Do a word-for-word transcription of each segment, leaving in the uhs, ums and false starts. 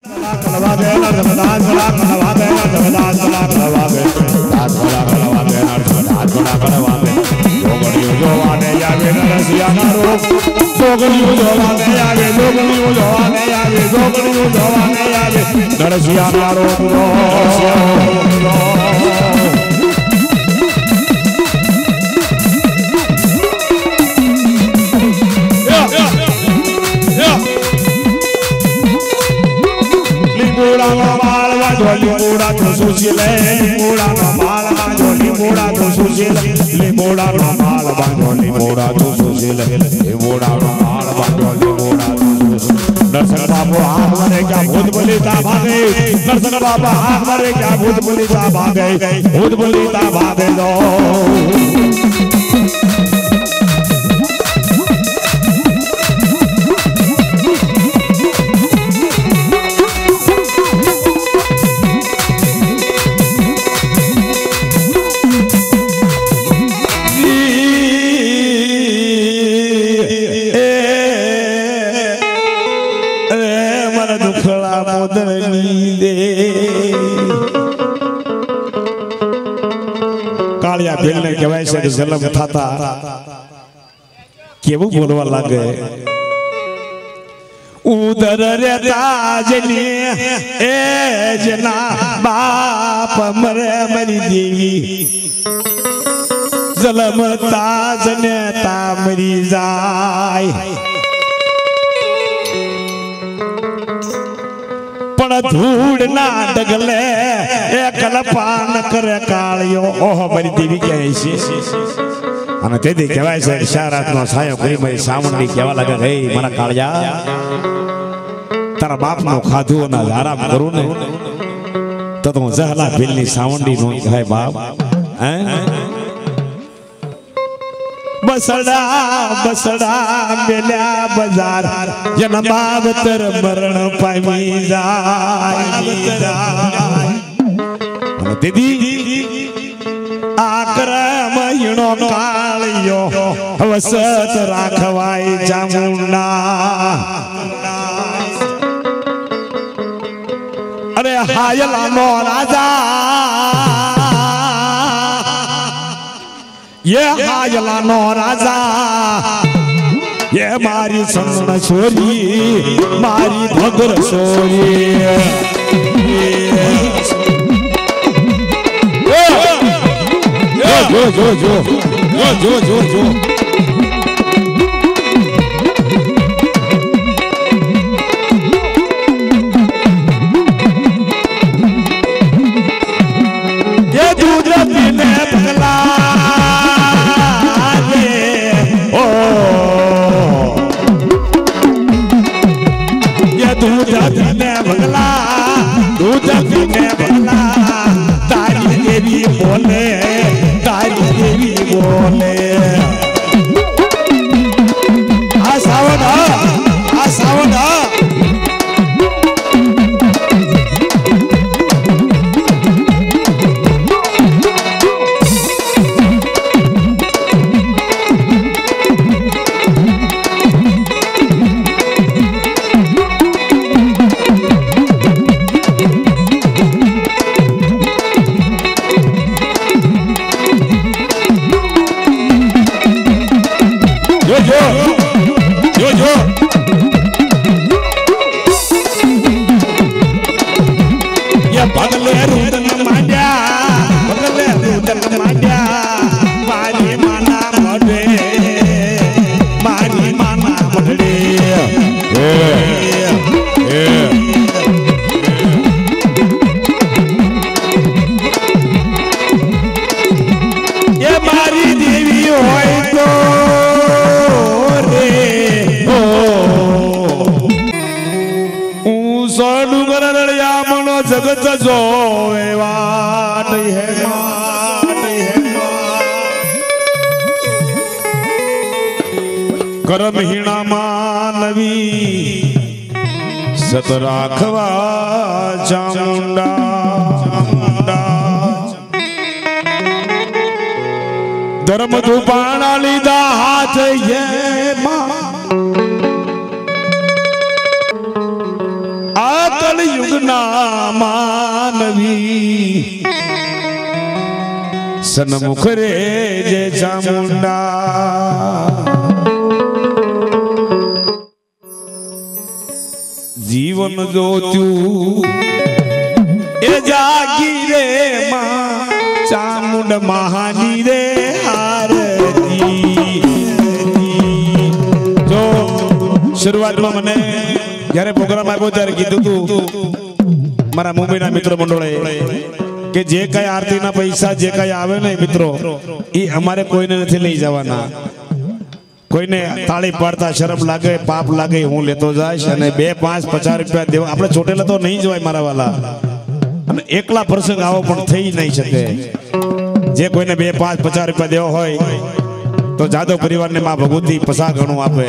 लिंबोड़ा तो सुशील लिंबोड़ा का माल बांधो लिंबोड़ा तो सुशील लिंबोड़ा का माल बांधो लिंबोड़ा तो सुशील लिंबोड़ा का माल बांधो लिंबोड़ा तो सुशील दर्शन बाबू हाथ मारे क्या भूत बलिता भागे दर्शन बाबा हाथ मारे क्या भूत बलिता भागे भूत बलिता भागे दो कालिया भेलने के वैसे जन्म था था केवो बोलवा लगे उधर रहता जनी ए जना बाप मरे मरी देवी जलम ताज नेता मरी जाय धूड़ ना डगले एक कल्पान कर कालियो ओह मरी देवी क्या ऐसी अन ते दे केवाय से इशारात नो सायो कोई मई सामुंडी केवा लगे गई मना कालिया तारा बाप नो खाधु ना आराम करू ने तो तो जहला बिल्ली सामुंडी नो है बाप हैं बसड़ा बसड़ा मेला बाजार जनमाव तर मरण पावी जाय दीदी आक्रम हिणो कालियो वसत राखवाई चामुंडा अरे हायला नो राजा ये हायला नो राजा ये मारी संगण छोरी मारी भद्र छोरी जो जो जो जो जो जो जो ये दूध पीने पगला दूध पीने बगला दूध पीने बगला तारी देवी बोले तारी देवी बोले आसावड़ा आसावड़ा जगत जो वाट है करम हीणा मानवी सत राखवा चामुंडा धर्म धुपाणा लीधा हाथ ये मां आकल युगना मानवी सन्मुख रे जय चामुंडा जीवन जोत्यू ए जागी रे मां चामुंड महानी रे आरती जो शुरुआत में मने જ્યારે પ્રોગ્રામ આવ્યો ત્યારે કીધું તું મારા મુંબઈના મિત્રો મંડળે કે જે કઈ આરતીના પૈસા જે કઈ આવે ને મિત્રો એ અમારે કોઈને નથી લઈ જવાના કોઈને તાળી પાડતા શરમ લાગે પાપ લાગે હું લેતો જઈશ અને બે પાંચ પચાસ રૂપિયા દેવા આપણે ચોટેલા તો નહીં જવાય મારા વાલા અને એકલા પ્રસંગ આવો પણ થઈ નહીં શકે જે કોઈને બે પાંચ પચાસ રૂપિયા દેવો હોય તો જાદવ પરિવારને માં ભગવતી પસા ગણું આપે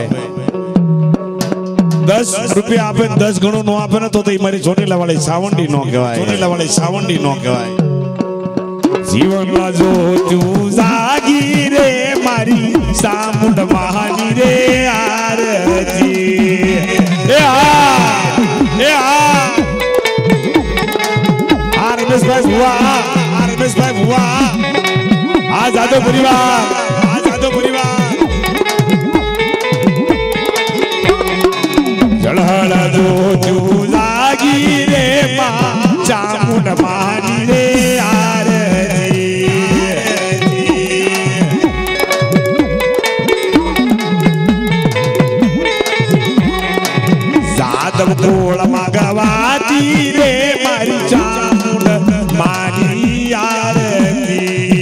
दस रुपया आपे दस गणों नो आपे ना तो तो हमारी छोटेला वाली सावंडी नो कहवाय छोटेला वाली सावंडी नो कहवाय जीवन ला जो तू जागी रे मारी सामुंड महानी रे आरती ए आ ए आ आरएमएस भाई हुआ आरएमएस भाई हुआ आज जादव परिवार आज जादव परिवार जड़हला जो तू जागी रे मां चामुंड महानी रे आरती जादव कोल मगवाती रे मारी चामुंड महानी आरती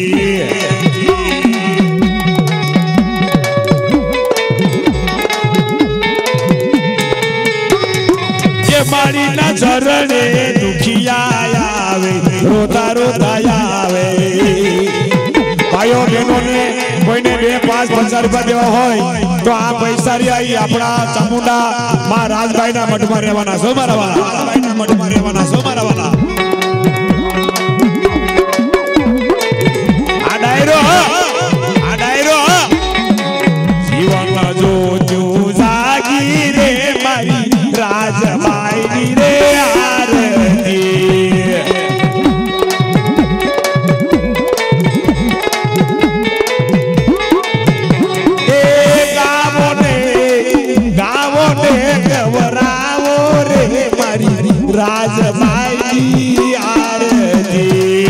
मारी नजर ने दुखिया आवे रोता रोता आवे भाइयों बहनों ने कोई ने बे पांच पचास रुपया देवा होय तो आ पैसा री आई अपना चामुंडा मां राजभाई ना मठ में रहवाना सो मारा वाला राजभाई ना मठ में रहवाना सो मारा वाला आ डायरो आ डायरो जीवन जो जो जागी रे मारी राजभाई रे आरती ए गावो ने गावो ने गवरावो रे मारी राजभाई आरती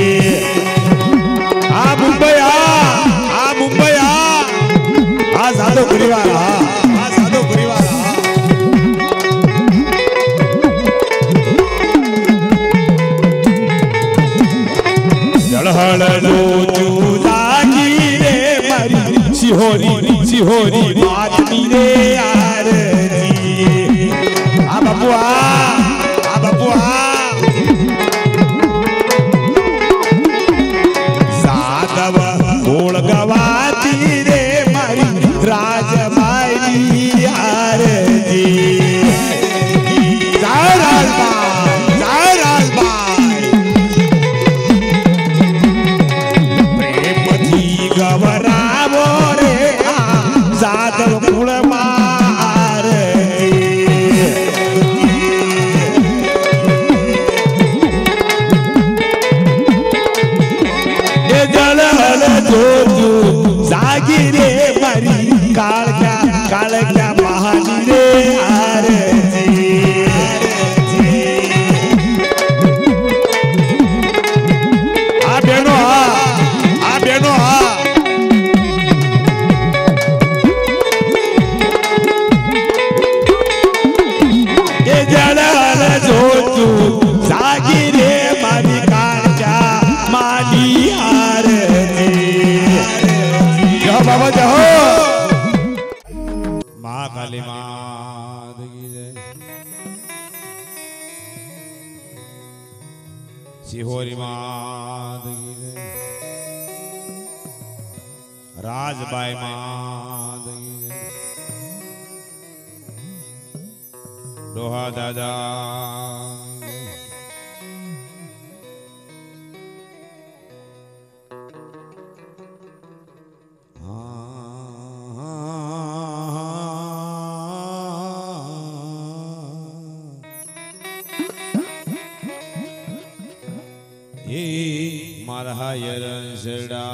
आ मुंबई आ आ मुंबई आ आ जादव परिवार आ आ जादव परिवार जड़हल जो तू जागी रे मारी सिहोरी सिहोरी बातनी रे आरती आ बबुआ आ बबुआ जादव गोल गवाती रे मारी राजभाई आरती जय राजभाई जय राजभाई गवरावो रे जादव कुल मारती ये जलहल जो तू जागी रे मारी काल क्या काल क्या महानी रे आरती आ बेनो आ आ बेनो आ जो तू जागी रे मारी कांचा माली आरती जाओ बाबा जाओ माँ काली माँ की जय सिहोरी माँ की जय राजबाई माँ की जय दोहा दादा એ મારા યરંસડા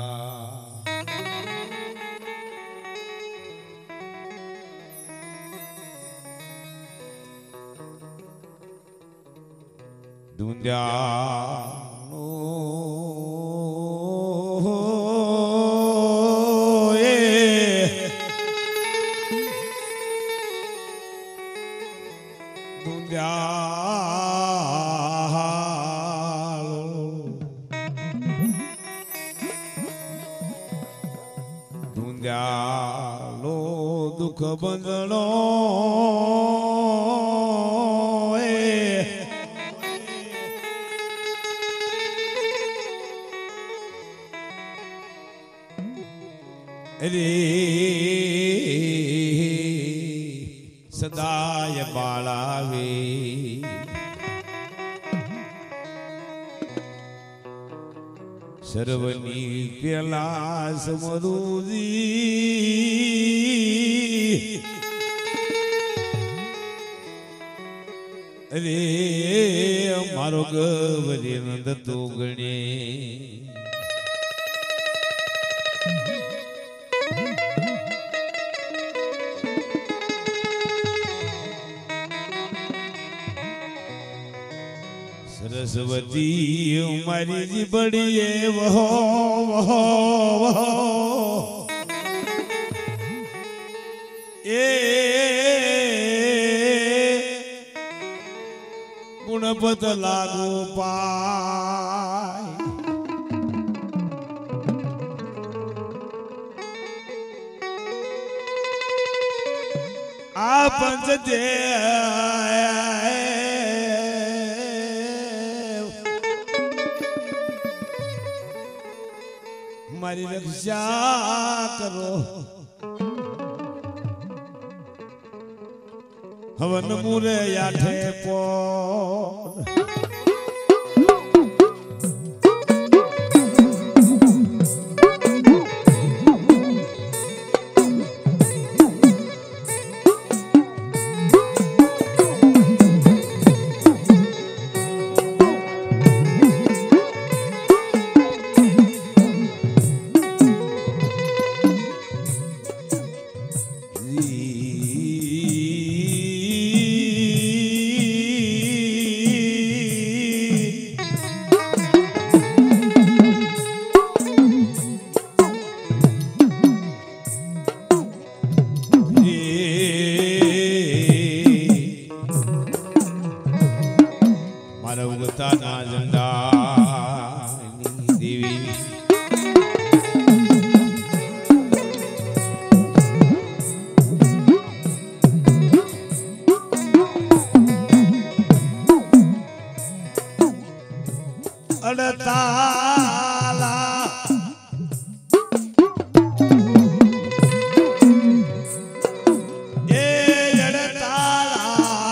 દુંદ્યાનો એ દુંદ્યાલો દુંદ્યાલો દુઃખ બંધણો रे सदाय बाळावे सर्वनी पेला समरुजी रे मारो गवरी नंद तो गणे सरस्वती हमारी जी बड़ी है वहो वहो वहो ए गुणपत लागू पाय आ पंच दे हमारी रक्षा करो हवन मुरे याठे पो अड़ताला ए अड़ताला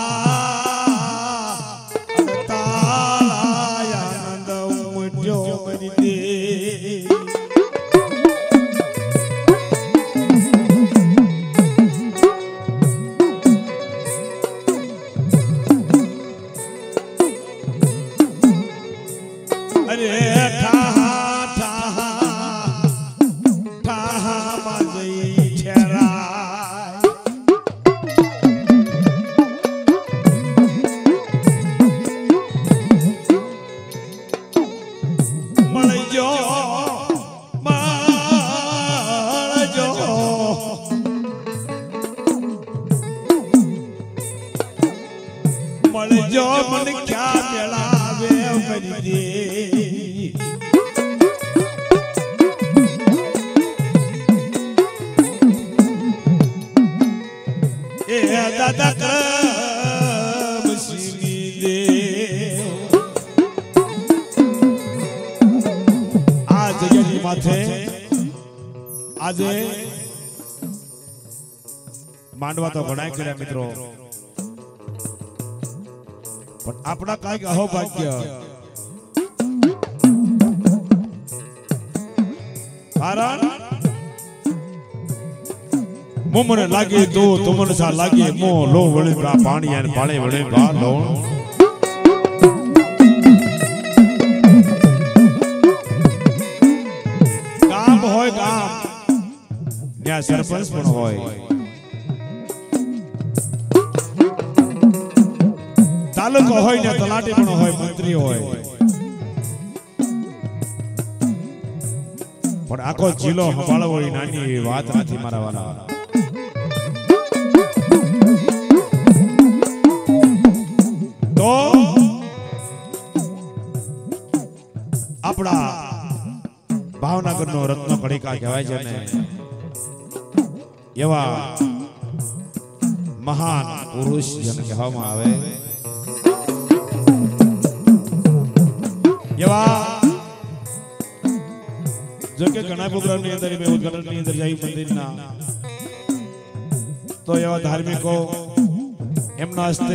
अड़ताला आनंद उमटो मरी दे अरे ठाहा ठाहा ठाहा माझी ठेराय मळजो मळजो मळजो मन क्या मेळावे मरी दे दादा करम सिंगी दे आज यही माथे आज मांडवा तो घणा कर्या मित्रों पण आपणा काय अहोभाग्य कारण मोमने लागे तो तुमने सा लागे मो लो वळे बा पानी आने पाले वळे बा लो ત્યાં સરપંચ પણ હોય, તાલુકો હોય ને તલાટી પણ હોય, મંત્રી હોય, પણ આખો જિલ્લો સંભાળવો એ નાની એવી વાત નથી મારા વાલા. તો આપણા ભાવનગરનો રત્ન કણિકા કહેવાય છે ને, એવા મહાન પુરુષ જેને કહેવામાં આવે, એવા જો કે ઘણા પ્રોગ્રામની અંદર મેં ઉદ્ઘાટનની અંદર જઈ મંદિરના, તો એવા ધાર્મિકો એમના હસ્તે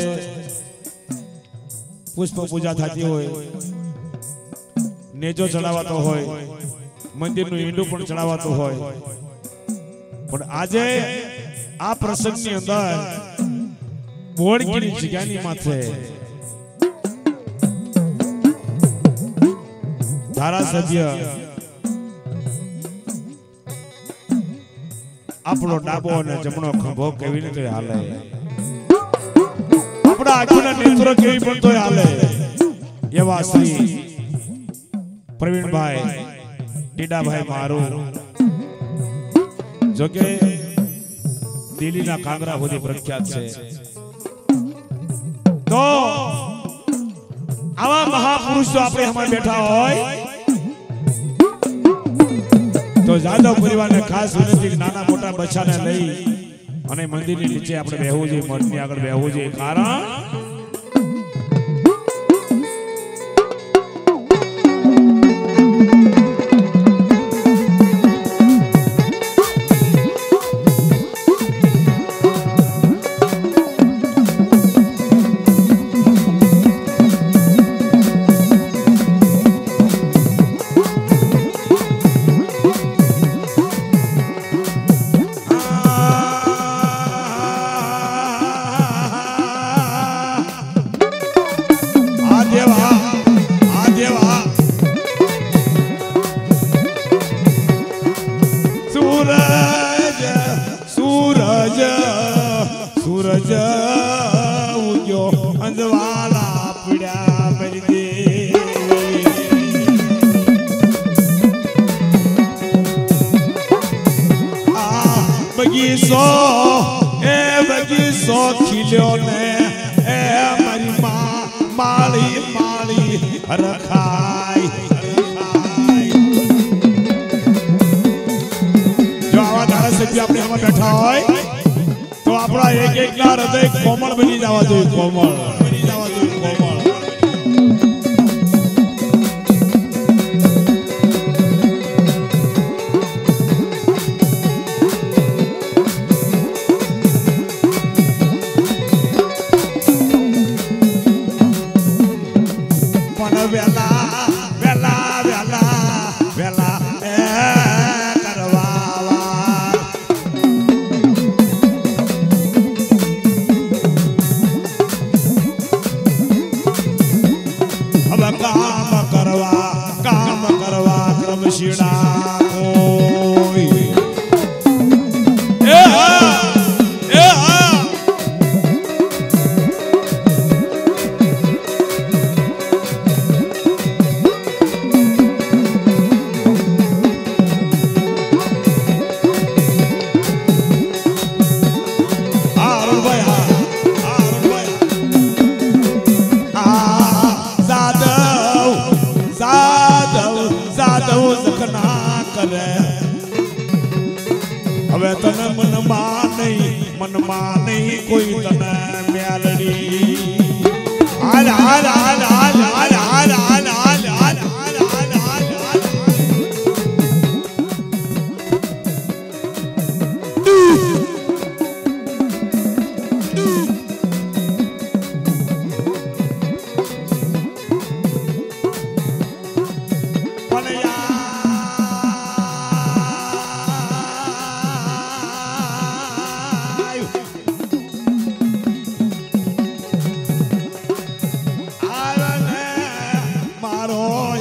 પુષ્પ પૂજા થતી હોય, નેજો ચડાવાતો હોય, મંદિરનું ઈંડું પણ ચડાવાતું હોય, પણ આજે આ પ્રસંગની અંદર બોળગીની જગ્યાની માથે ધારાસભ્ય આપણો ડાબો અને જમણો ખંભો કેવી રીતે હાલે, આપણા આગળના નેત્રો કેવી પણ તો હાલે, એવા શ્રી પ્રવીણભાઈ ટીડાભાઈ મારું, જો કે દિલ્હીના કાંગરા સુધી પ્રખ્યાત છે. તો આવા મહાપુરુષો આપણે હમણાં બેઠા હોય તો જાદવ પરિવારને ખાસ વિનંતી, નાના મોટા બચ્ચાને લઈ અને મંદિરની નીચે આપણે બેહવું જોઈએ, મઠની આગળ બેહવું જોઈએ. કારણ सूरज उग्यो अंजवाला पीड़ा मेरी दे आ बगीचो ए बगीचो खिल्यो ने ए मारी माँ माली माली रखाई जो आवा धारासभ्य अपने हम बैठा होय तो अपना एक एक ना हृदय कोमल बनी जावा જોઈએ, कोमल बनी जावा જોઈએ, कोमल. पण वेला वेला वेला वेला ए करवावा काम करवा काम करवा क्रमशिणा कोई ए हा ए हा आरुण भाई हा आरुण भाई आ जखना करे હવે તને મનમાં નહીં મનમાં નહીં કોઈ તને મ્યાલડી હાલ હાલ હાલ હાલ હાલ હાલ હાલ હાલ હાલ હાલ હાલ હાલ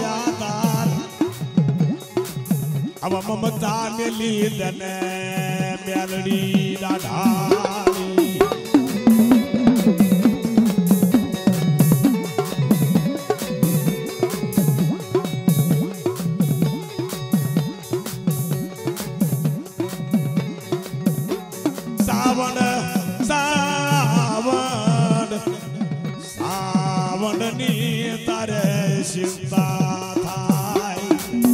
अब ममता मिली दने મેલડી દાઢાળી સાવણ સાવણ સાવણની તારે ચિંતા થાય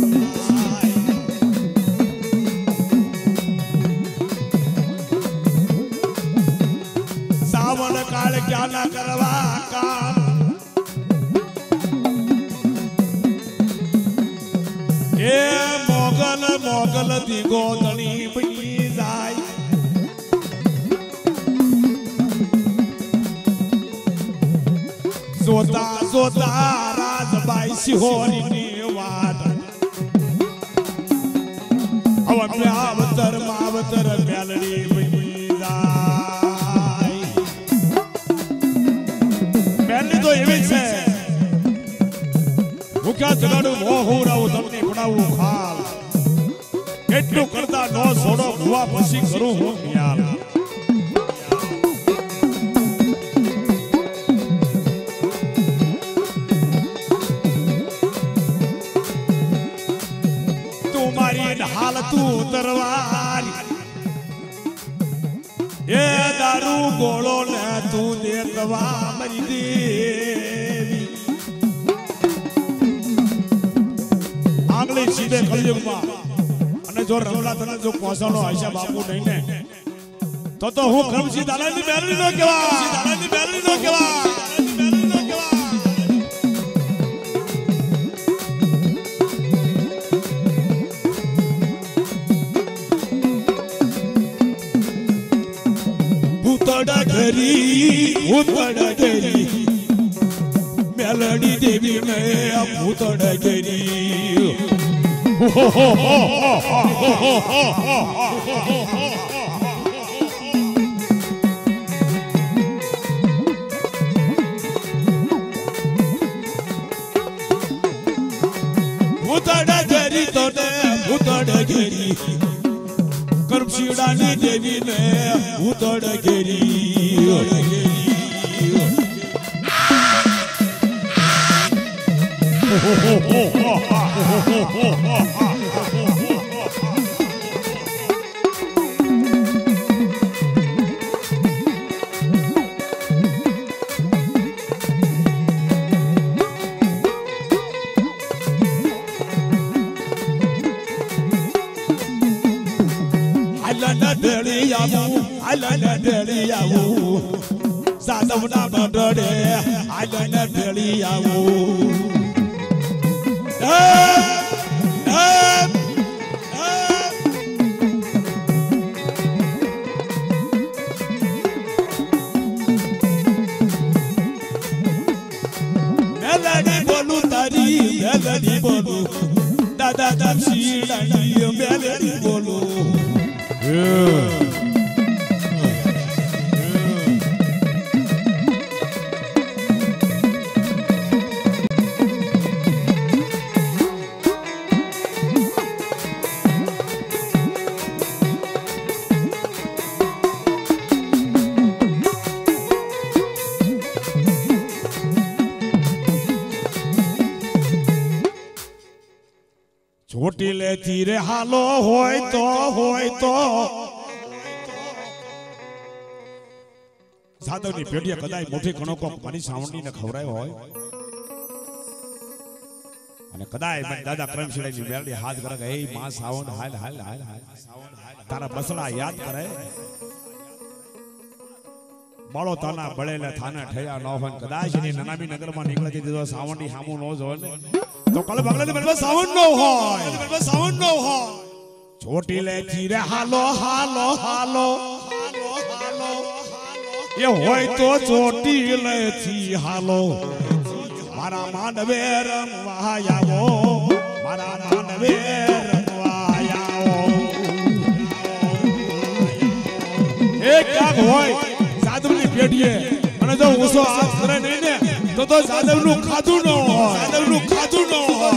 સાવણ કાળ ક્યાં ના કરવા કામ એ મોગલ મોગલ દીગો દણી બની જાય જોતા જોતા રાજબાઈ સિહોરી ની વાત હવે માવતર માવતર મેલડી બની જાય મેલડી તો એવી છે ભૂખ્યા જગાડું મોહું રહું તમને ભણાવું ખાલ એટલું કરતા નો છોડો ભુવા પછી કરું હું મ્યાલ हाल तू तरवारी ये दारू गोलो ने तू देतवा मरी देवी आंगली सीधे कलयुग में અને જો રવલા તને જો કોસાનો આશા બાપુ નહીં ને તો તો હું ખમસી દાલાની બેરડી નો કેવા દાલાની બેરડી નો કેવા भूतड़ गरी मेलडी देवी में भूतड़ गरी भूतड़ गरी तो भूतड़ गरी करपशीडानी देवी ने भूतड़ गरी अलन डलियाऊ सादवना बडडे अलन डलियाऊ ए ए मेलडी बोलू तारी मेलडी बोलू दादा दमसी डाली मेलडी बोलू छोटी ले तीरे हालो होय तो होय तो साधवनी पेटिया कदाई मोठी घणो कोक मारी सावंडी ने खवरायो होय અને કદાય મને દાદા કરમશીડાની મેલડી હાથ કરે કે એ માં સાવંડ હાલ હાલ હાલ હાલ તારા બસડા યાદ કરે બાળો તાના બળેલે થાને ઠયા ન હોય કદાચ એની નનામી નગરમાં નીકળે કે જો સાવંડી હામું ન જોવે ને तो कल बगले में साउंड नो हो साउंड नो हो छोटी ले चीरे हालो हालो हालो हालो ये होय तो छोटी ले छी हालो मारा मानवे रंगवायाओ मारा मानवे रंगवायाओ एक क्या होय साधुनी पेटिए અને જો ઉસો હાથ કરે નહીં ને તો તો સાધવનું ખાધું ન હોય સાધવનું ખાધું ન હોય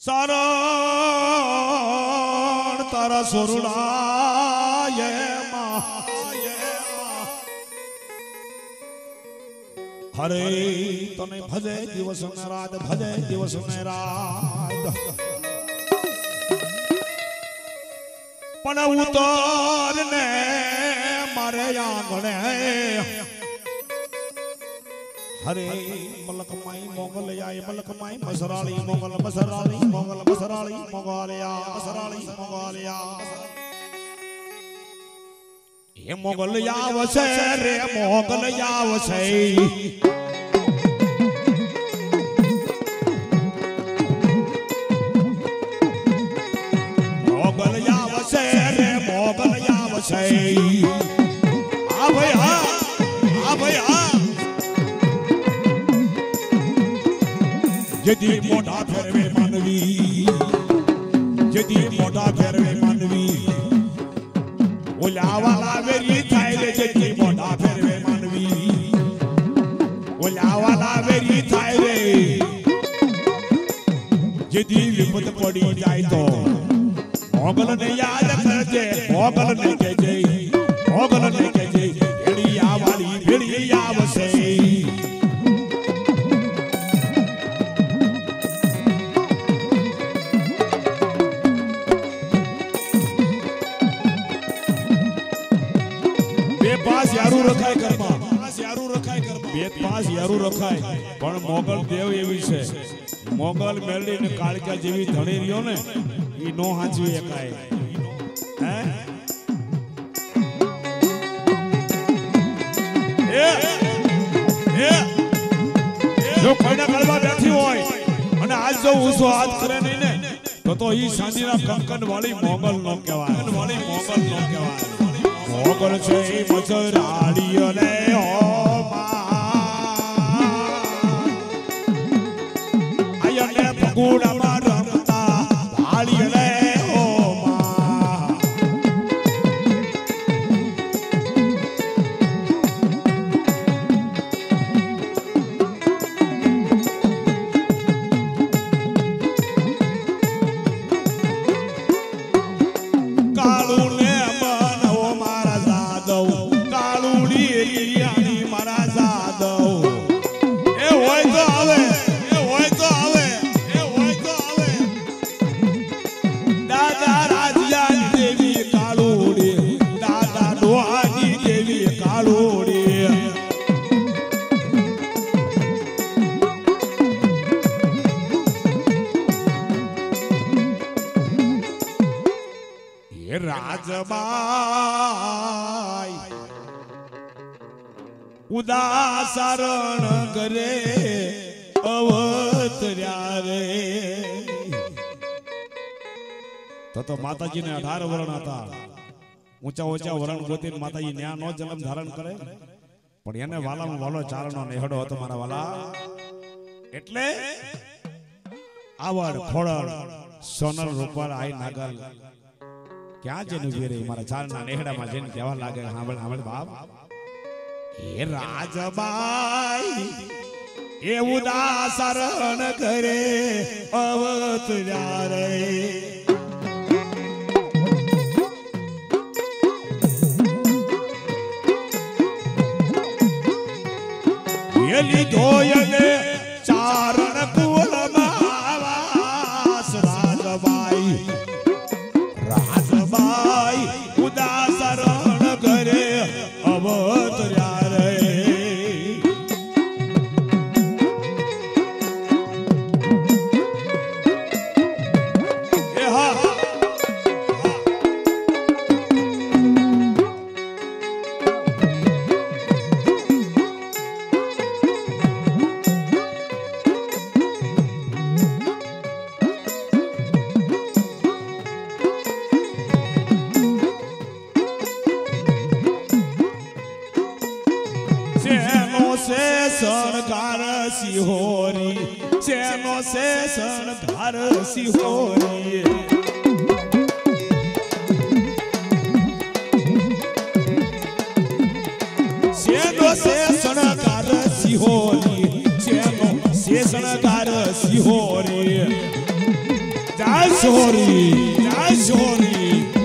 सारण तारा सोरुड़ा हरे तने भजे दिवस ने रात भजे दिवस ने रात पण उतर ने मारे आंगणे हरे मलक माई मोगल आए मलक माई मसराली मोगल मसराली मोगल मसराली मोगलिया मसराली मोगलिया ये मोगल यावसे रे मोगल यावसे मोगल यावसे रे मोगल यावसे आ भैया आ भैया यदि मोटा फेरवे मानवी यदि मोटा फेरवे मानवी ओलावाला वेरी थायले यदि मोटा फेरवे मानवी ओलावाला वेरी थायले यदि विपत पड़ी जाए तो मोगल ने याद करजे मोगल ने कहजे मोगल ने कहजे भेड़िया वाली भेड़िया वसे यारू रखाय करमा पास यारू रखाय करमा बेत पास यारू रखाय पण मोगल देव एवी छे मोगल मेलडी ने काळका जेवी धणी रियो ने ई नो हाचवी एकाय हैं ए ए जो कोईना गळवा बैठी होय અને આજ જો ઉસો હાથ કરે નહીં ને તો તો ઈ સાંજીના કંકન વાળી મોગલ નો કહેવાય કંકન વાળી મોગલ નો કહેવાય मोगल छे मजराड़ियो ने ओ आयने पगुड़ा मा रमता भाड़ियो ने ओ कालू ने राजबाई उदासरण करे अवतर्या रे तो तो माताजी ने अठार वरण था ऊंचा ऊंचा वरण गोती माताजी न्या नो जन्म धारण करे पण એને વાલામાં વાલો ચારણો નેહડો હતો મારા વાલા એટલે આવડ ખોડળ સોનલ રૂપાળ આઈ નાગલ क्या जन वीरे मारा चारना नेहड़ा में जन केवा लागे हांबळ हांबळ बाप ए राजबाई ए उदासरण करे अवतर्या रे येली धोयले चारण कुल मावास राजबाई राजबाई उदासरण करे अवतर्या रे शणगार सिहोरी चैनो से शणगार सिहोरी चैनो से शणगार सिहोरी चैनो से शणगार सिहोरी जय सोरी जय सोरी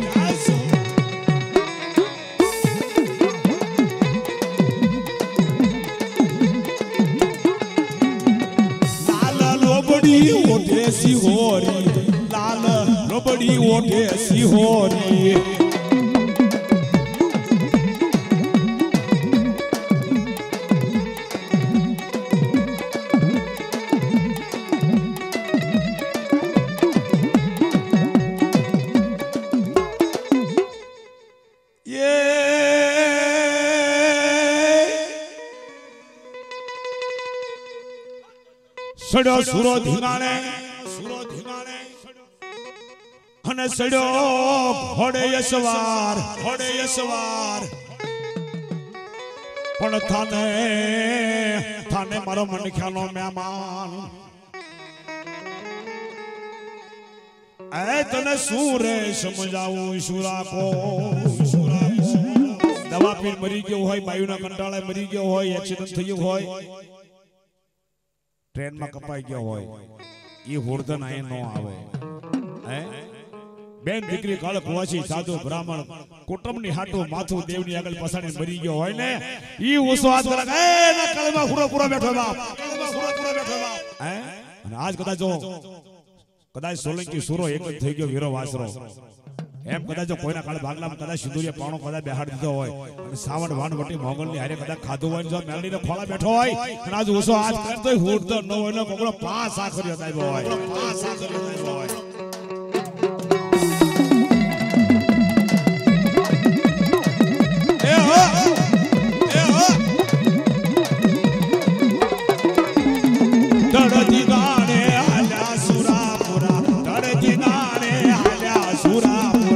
लाल लोबड़ी ओठे सिहोरी लाल लोबड़ी ओठे सिहोरी सड़ो सुरो धींगाणे सुरो धींगाणे हने सड़ो घोड़े यसवार घोड़े यसवार पण थाने थाने मारो मन ख्यालो मेहमान ऐ तने सूरे समझाऊं ईश्वरा को ईश्वरा को दवा पीर मरी गयो होय बायुना कंटाळे मरी गयो होय एक्सीडेंट थयो होय ट्रेन में कपाई गया हो ये हुर्दन आए नो आवे हैं बेन दीकरी काल कुवासी साधु ब्राह्मण कुटुंबनी हाटो माथु देवनी આગળ પસાડી મરી ગયો હોય ને ઈ ઉસવાદ કરે એ ના કળમાં પૂરો પૂરો બેઠો બાપ કળમાં પૂરો પૂરો બેઠો બાપ हैं અને આજ કદાચ જો કદાચ સોલંકી સુરો એક જ થઈ ગયો વીરો વાસરો એમ કદાચ જો કોઈના કાળ ભાગલામાં કદાચ સિંદુરિયા પાણો કદાચ બેહાડી દીધો હોય અને સાવણ વાનવટી મોગલની હારે કદાચ ખાધું હોય જો મેલડીને ખોળા બેઠો હોય અને આજ ઉસો આજ કરતોય હુડ તો ન હોય ને કોકડો પાંચ આખરીઓ દાવ્યો હોય પાંચ આખરીઓ દાવ્યો હોય એ હો એ હો દડજી ગાણે આલ્યા સુરાપુરા દડજી ગાણે આલ્યા સુરા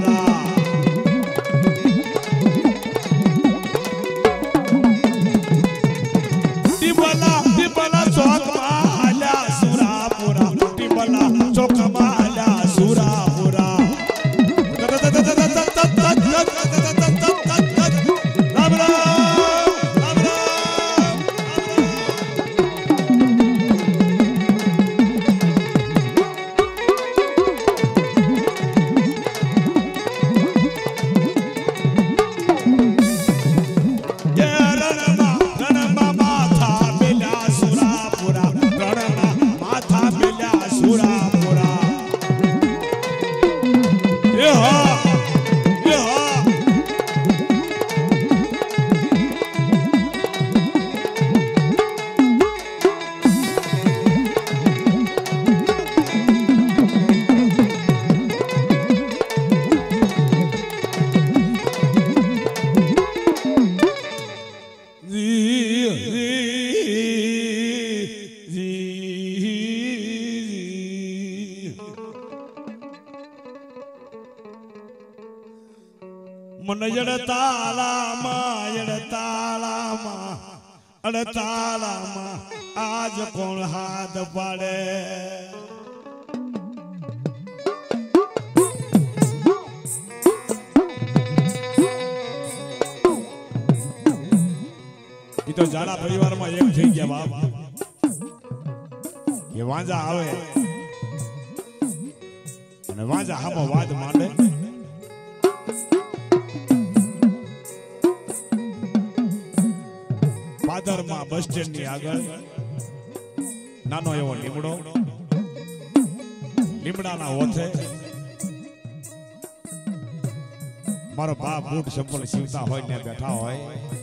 मन जड़ताला मां जड़ताला मां अड़ताला मां आज कौन हाथ पाड़े ये तो जाना परिवार में एक थी गया बाप ये वांजा आवे અને વાંજા હામો વાદ માંડે પાદરમાં બસ સ્ટેન્ડ ની આગળ નાનો એવો લીમડો લીમડાના ઓથે મારો બાપ બૂટ ચંપલ સીવતા હોય ને બેઠા હોય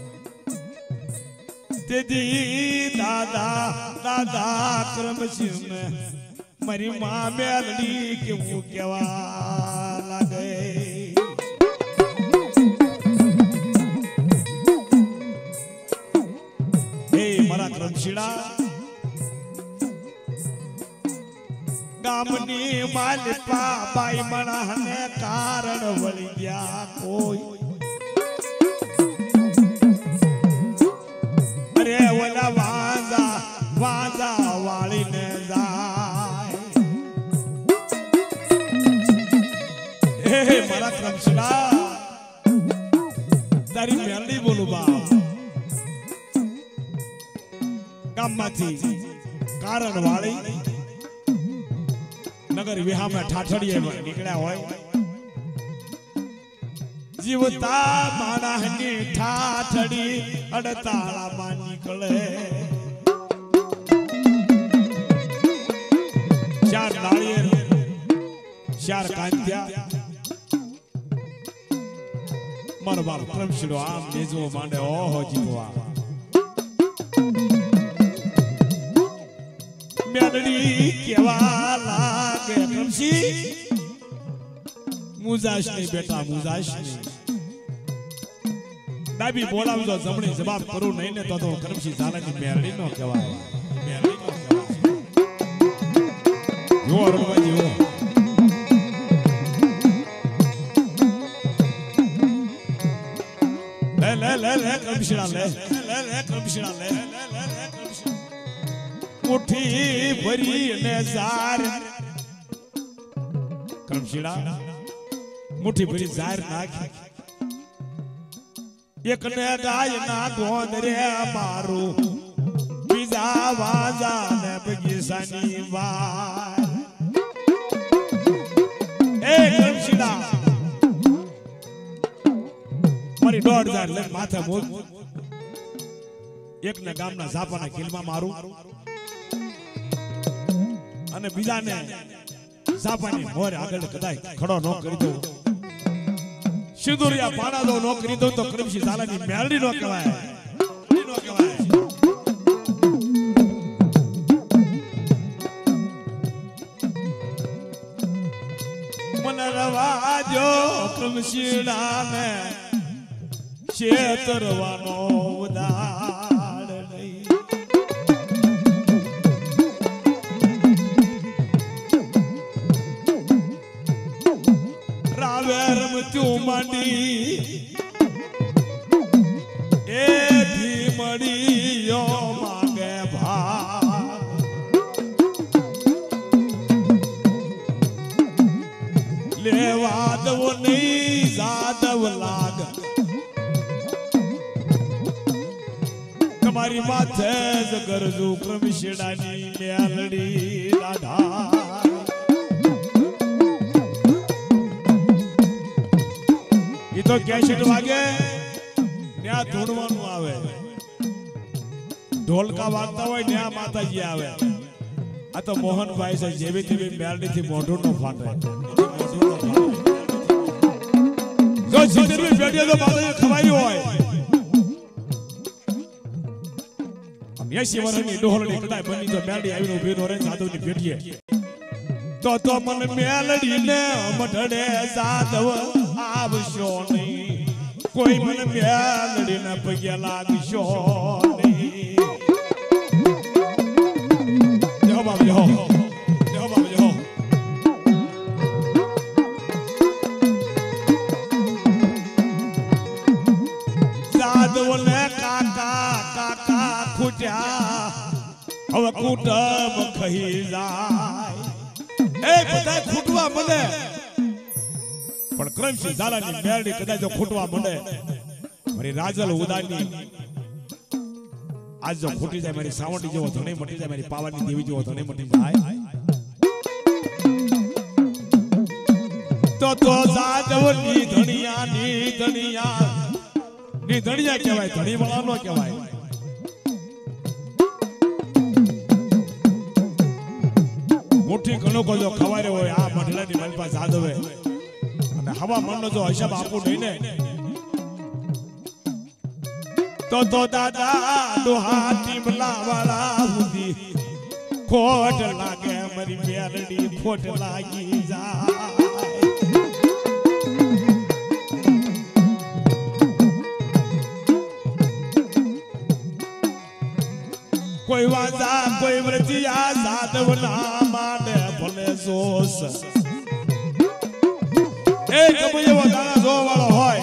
तेदी दादा दादा क्रम सिंह में मरी माँ मेलडी के वो केवा लगे हे मरा क्रमशिला गामनी मालिपा बाई मना हने कारण वली गया कोई वाला वाजा वाजा वाली ने जाए हे मारा क्रमशिला तारी मेलडी बोलू बाप गाम माथी कारण वाली નગર વિહામાં ઠાઠડીએ નીકળ્યા હોય જીવતા માણસની ઠાઠડી અડતાળામાં નીકળે ચાર નાળિયેર ચાર કાંત્યા મારો બાપ ક્રમશીડો આમ નેજવો માંડે ઓહો જીવવા મેલડી કેવા લાગે ક્રમશી મુજાશ નહીં બેટા મુજાશ નહીં ડાબી બોલાવજો જમણી જવાબ કરું નહીં ને તો તો કરમશી ઝાલાની મેરડી નો કહેવાય મેરડી નો કહેવાય જો અરુણભાઈ જો લે લે લે લે કરમશીડા લે લે લે કરમશીડા લે લે લે લે કરમશી મુઠ્ઠી ભરી ને ઝાર કરમશીડા મુઠ્ઠી ભરી ઝાર નાખી એક ને ગાય ના ગોંદ રે મારું બીજા વાજા ને બગીચાની વાર એ કરમશીડા મારી દોઢ હજાર લઈને માથે મોજ એક ને ગામના ઝાપાના કિલમાં મારું અને બીજાને ઝાપાની મોર આગળ કદાચ ખડો ન કરી દઉં સિંદુરિયા પાડા દો નો કરી દો તો કરમશી ઝાલાની મેલડી નો કહેવાય નો કહેવાય મન રવાજો કરમશીડાને છેતરવાનો ઉદાડ નહીં રાવે રમતું માંડી એ ભીમડીયો માંગે ભાગ લેવા દવો નહીં જાદવ લાગ તમારી માથે જ ગરજુ કરમશીડાની મેલડી દાઢા તો કેસેટ વાગે ત્યાં ધૂણવાનું આવે ઢોલકા વાગતા હોય ત્યાં માતાજી આવે આ તો મોહનભાઈ છે જેવી તેવી મેલડી થી મોઢું નો ફાટે જો સિત્તેરમી પેઢીએ તો માતાજી ખવાઈ હોય એસી વર્ષની ડોહલડી કદાચ બની તો મેલડી આવીને ઉભી નો રહે સાધુની પેઢીએ તો તો મને મેલડી ને મઢડે સાધવ આવશો નહીં કોઈ મને મેલડી ને પગે લાગશો નહીં જો બાપ જો જો બાપ જો સાધવ ને કાકા કાકા ખૂટ્યા હવે કુટુંબ ખહી જાય એ બધા ખૂટવા મને પણ કરમશી ઝાલાની મેરડી કદાચ જો ખૂટવા મળે મારી રાજલ ઉદાની આજ જો ખૂટી જાય મારી સાવંડી જેવો ધણી મટી જાય મારી પાવાની દેવી જેવો ધણી મટી જાય તો તો જાદવની ધણિયા ની ધણિયા ની ધણિયા કહેવાય ધણી વાળા નો કહેવાય મુઠ્ઠી ઘણો જો ખવારે હોય આ મઢલાની મલપા જાદવે હવા મનનો જો હિસાબ આપું નહીં ને તો તો દાદા ડોહા ટીમલા વાળા સુધી ખોટ લાગે મારી મેલડી ખોટ લાગી જાય કોઈ વાજા કોઈ વ્રતિયા સાધવ ના માને ભલે જોશ એ ગમે એવો દાણા જો વાળો હોય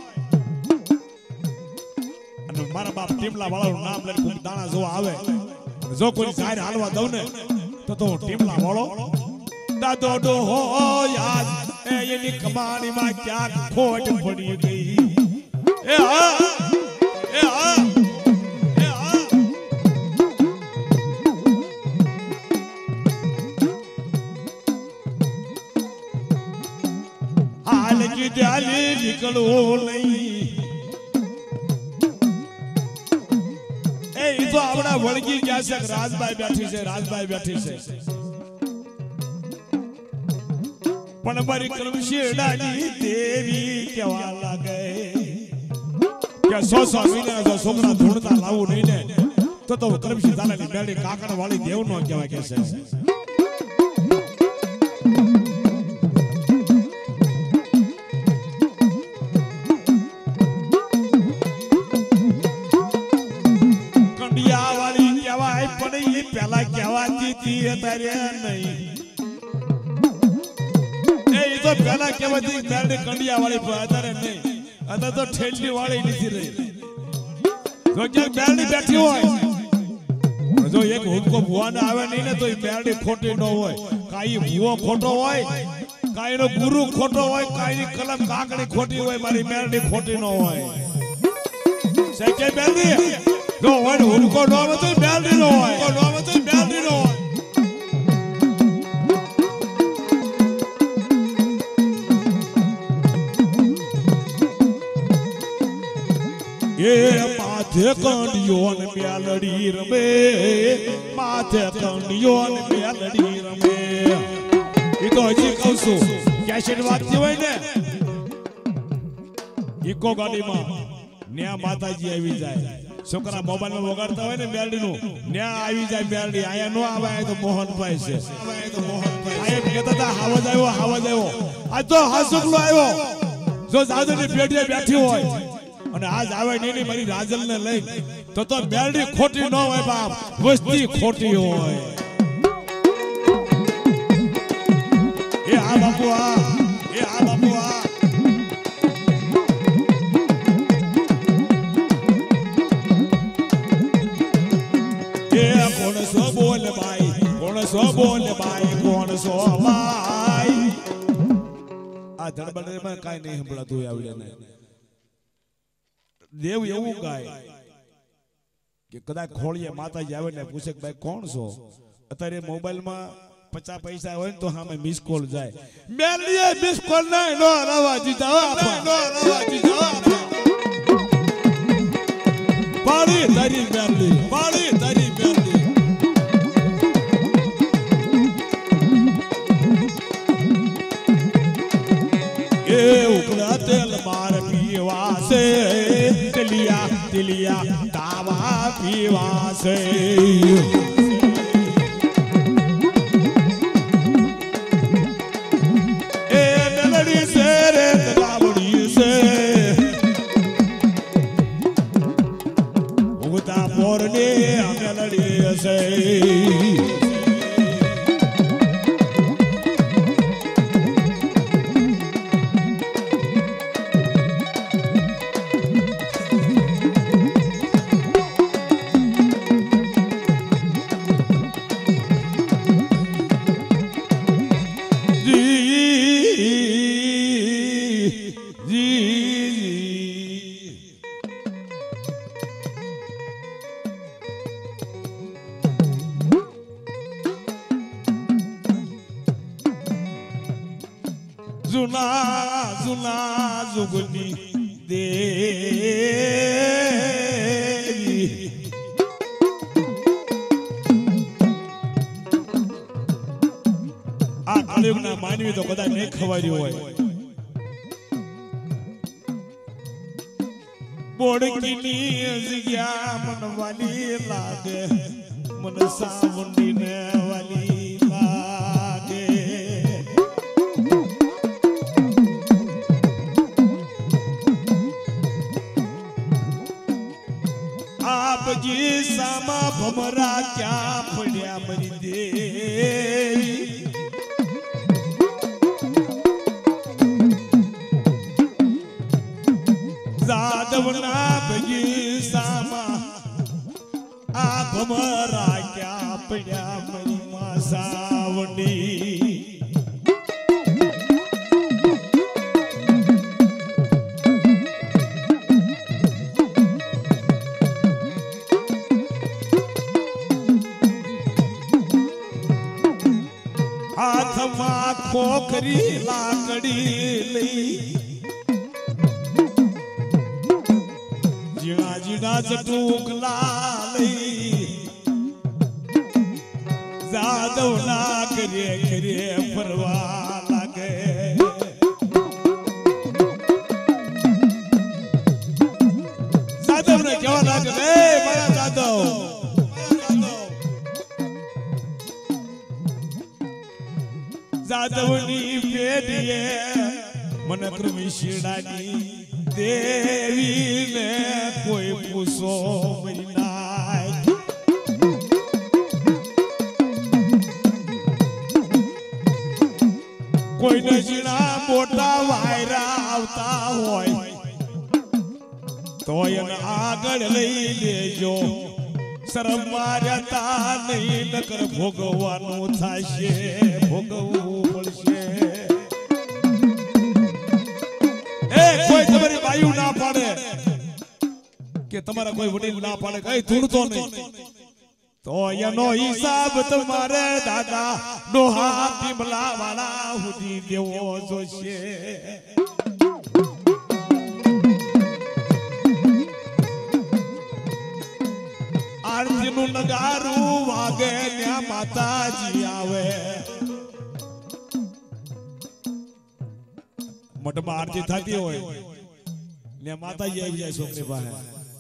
અને મારા બાપ ટીમલા વાળાનું નામ લઈને કોઈ દાણા જો આવે જો કોઈ જાહેર હાલવા દઉં ને તો તો ટીમલા વાળો દાદો ડોહો યાદ એ એની કમાણીમાં ક્યાંક ખોટ પડી ગઈ એ હા એ હા એ હા हाल की जाली निकलो नहीं ए तो आपड़ा वळगी गया से राजबाई बैठी से राजबाई बैठी से पण मारी कर्मशीलानी देवी केवा लागे क्या सौ सौ महीना जो सोमना ढूंढता लावू नहीं ने तो तो कर्मशीलानी बेड़ी काकड़ वाली देव नो केवा कैसे तारे नहीं ए तो पहला केवती बेलडी कंडिया वाली तारे नहीं अदा तो ठेली वाली नहीं रही जो क्या बेलडी बैठी होय जो एक हुनको बुआ ने आवे नहीं ने तो ई बेलडी खोटी न होय काई बुओ खोटो होय काई नो गुरु खोटो होय काई नी कलम काकड़ी खोटी होय मारी बेलडी खोटी न होय सच्चे बेलडी जो होय हुनको नो तो बेलडी नो होय को नो तो बेलडी नो होय ये माथे कंडियों ने मेलडी रमे माथे कंडियों ने मेलडी रमे ये तो हजी कहूँ कैसेट वाजती हुई ने इको गाड़ी मां न्या माताजी આવી જાય છોકરા મોબાઈલ માં વગાડતા હોય ને મેલડી નું ન્યા આવી જાય મેલડી આયા નો આવે તો મોહનભાઈ છે આવે તો મોહનભાઈ આયે કહેતા હતા હાવજ આવ્યો હાવજ આવ્યો આ તો હાસુકલો આવ્યો જો જાદુની પેઢીએ બેઠી હોય અને આજ આવે નીની મારી રાજલ ને લઈ તો તો મેલડી ખોટી ન હોય બાપ વસ્તી ખોટી હોય એ આ બાપુ આ એ આ બાપુ આ એ કોણ સો બોલ ભાઈ કોણ સો બોલ ભાઈ કોણ સો ભાઈ આ ધડબડે માં કાઈ નહીં સંભળાતું આવડે ને देव એવું ગાય કે કદાચ ખોળીએ માતાજી આવે ને પૂછે કે ભાઈ કોણ છો અત્યારે મોબાઈલ માં પચાસ પૈસા હોય તો સામે મિસ કોલ જાય મેલીએ મિસ કોલ ના નો રવા દીધા આપા નો રવા દીધા આપા પાડી તારી મેલી પાડી તારી મેલી એ ઉકળા તેલ માર પીવા से तिलिया तिलिया दावा पीवा से ए मेलडी से रे दावड़ी से उगता मोरने मेलडी से जुना जुना जुगनी देवी आ कलियुगना मानवी तो कदाच नहीं खवार्યું હોય બોડકીની જગ્યા મન વાલી લાગે મન સાવંડીને વાલી લાગે आप जी सामा भमरा क्या पड़िया मरी देवी जादवना बजी सामा आप भमरा क्या पड़िया मरी मासावनी हाथ में खोखरी लाकड़ी लई जीना जीना चटूकला लई जादव ना करे करे फरवा लागे जादव ने क्या लागे ए बड़ा जादव जादवनी पेड़िए मन कृमिशीडानी देवी ने कोई पूछो महीना कोई नजीना मोटा वायरा आवता होय तो एन आगळ लई लेजो शरम मार्याता नहीं नकर भोगवानो थाशे भोगवू पड़शे ए कोई तुम्हारी बायु ना पाड़े के तुम्हारा कोई वडील ना पाड़े कई धूड़तो नहीं तो एनो हिसाब तुम्हारे दादा डोहा पिमला वाला हुदी देवो जोशे आरती नु नगारू वागे न्या माताजी आवे मठ में आरती थती होय ने माताजी आई जाय छोकरी पाहे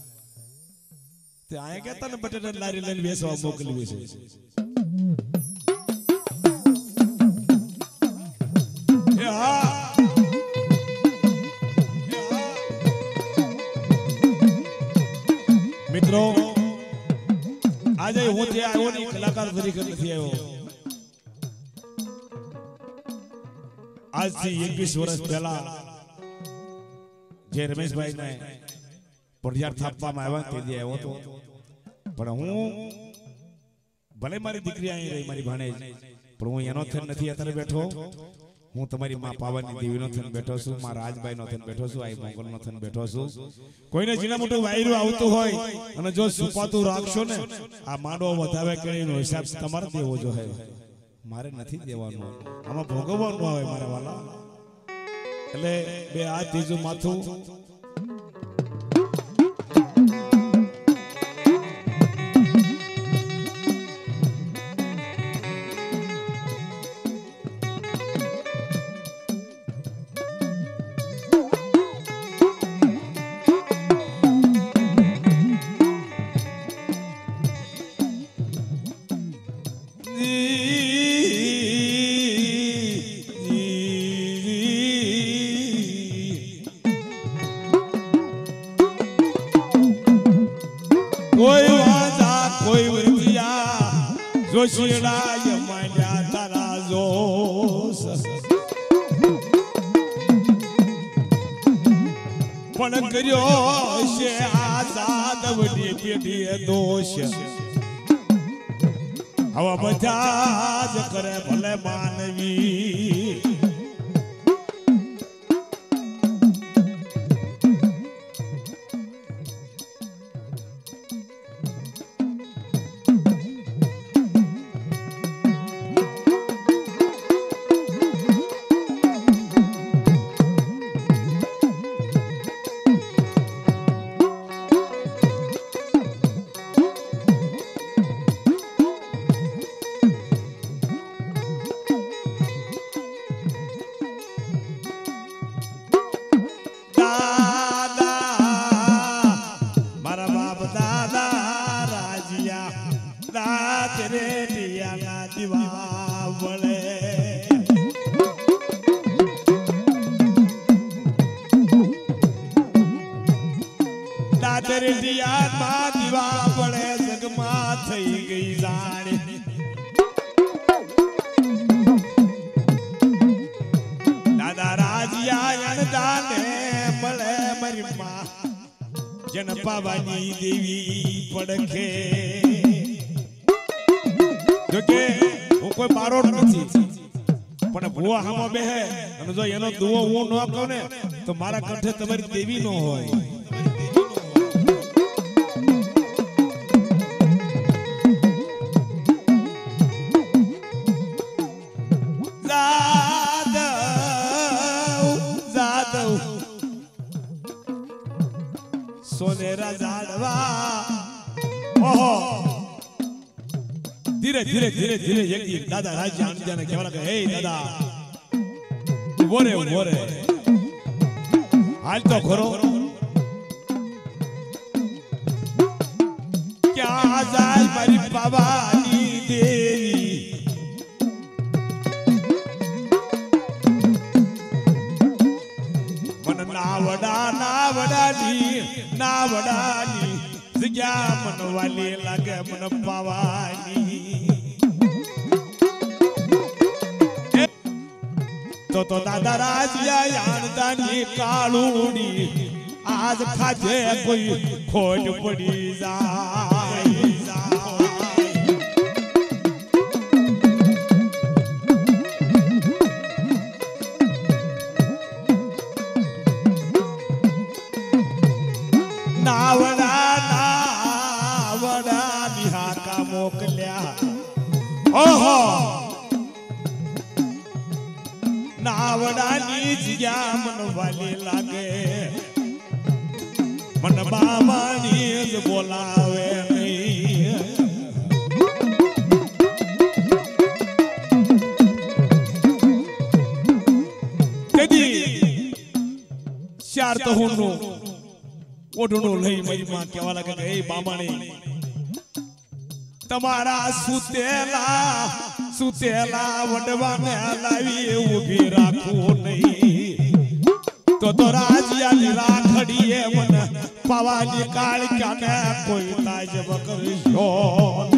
ते आए के तने बटेन लारी लઈને બેસવા મોકલવી છે એ હા મિત્રો आज हूँ थे आयो नहीं कलाकार तरीके नहीं आयो आज से इक्कीस वर्ष पहला जे रमेश भाई ने परिजार थापवा में आया ते जे आयो तो पर हूँ भले मारी दीकरी आई रही मारी भाणेज पर हूँ एनो थन नहीं अतरे बैठो हूँ तमारी मां पावनी देवी नो थन बैठो छू मां राजभाई नो थन बैठो छू आई मोगल नो थन बैठो छू कोईने जीना मोटो वायरो आवतो होय अने जो सुपातु राखशो ने आ माडो वधावे केनो हिसाब तमारे देवो जो है मारे નથી દેવાનો આમાં ભોગવવાનું આવે મારા વાલા એટલે બે આ ત્રીજું માથું कोई वाजा कोई वृतिया जोशीड़ा ये मान्या तारा जोश पण कर्यो शे आजाद वडी पेटी दोष हवा बजाज करे भले मानवी जनपावानी देवी पड़खे जो के वो कोई बारोड नहीं पण भुआ हमो बेहे अने जो एनो दुओ वो न कोने तो मारा कंठे तमारी देवी नो होय जादव जादव सोनेरा जाडवा ओहो धीरे धीरे धीरे धीरे एक दादा राजा जाने केवला का हे दादा बोरे बोरे हाल तो करो क्या जाय मारी भवानी देवी मन नावडा नावडानी नावडानी जग्या मन वाली लगे मन भवानी तो तो दादा राजिया यानदानी कालूनी आज खाजे कोई खोट पड़ी जाए नावड़ा नावड़ा निहा का मोकल्या ओहो नावड़ा नीजिया मन वाली लागे मन बाबा नीज बोलावे नहीं कदी चार तो हुनु ओडुनो लई मरी मां केवा लागे ए बाबा ने तमारा सुतेला सुतेला वडवा ने लावी उभी राखो नहीं तो तो राजिया नी राखड़ी है मन पवानी काल क्या ने कोई ताज बकर